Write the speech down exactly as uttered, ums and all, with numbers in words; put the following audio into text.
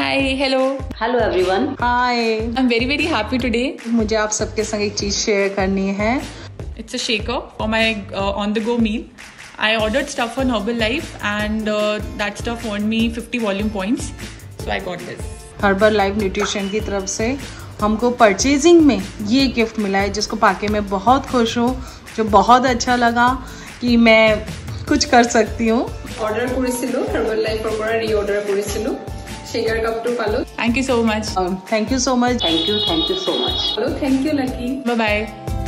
Hi, hello. Hello everyone. Hi. I'm very very happy today. मुझे आप सबके संग एक चीज शेयर करनी है. It's a shaker for my uh, on-the-go meal. I ordered stuff on Herbalife and uh, that stuff earned me fifty volume points. So I got this. Herbalife nutrition की तरफ से हमको परचेजिंग में ये गिफ्ट मिला है जिसको पाके मैं बहुत खुश हूँ, जो बहुत अच्छा लगा कि मैं कुछ कर सकती हूँ. অর্ডার করেছিল Herbalife পৰা রিঅর্ডার করেছিল শেকার কাপটো পালো. Thank you so much. Thank you so much. Thank you, thank you so much. Hello, thank you Lucky. Bye bye.